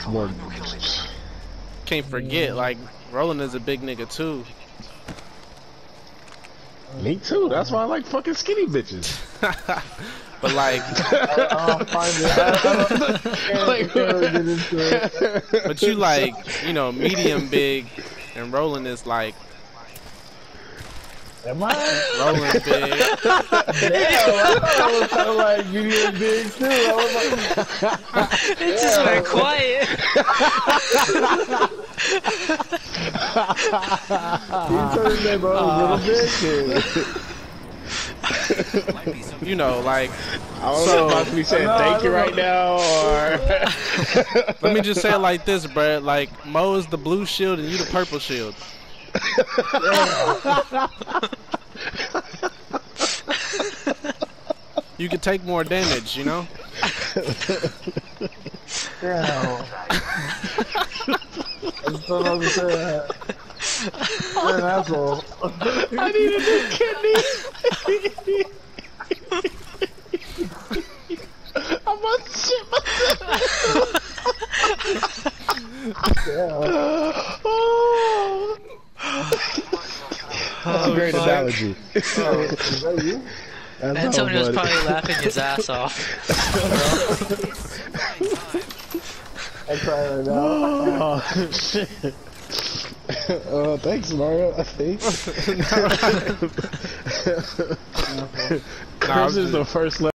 more. Can't forget, like, Roland is a big nigga too. Me too. That's why I like fucking skinny bitches. But like, but you like, you know, medium big, and Roland is like. Am I? Roland big. Damn, I thought I was kind of like medium big too. I was like, it just went quiet. you told me bro, little big. You know, like. I was about to be saying thank you right now, or. Let me just say it like this, bruh. Like, Mo is the blue shield and you the purple shield. You can take more damage, you know? Damn. I just don't understand. You're an asshole. I need a new kidney. I'm about to shit myself. That's a great analogy. Is that you? Antonio's probably laughing his ass off. I'm crying right now. Oh, shit. Thanks, Mario. Thanks. Chris is the first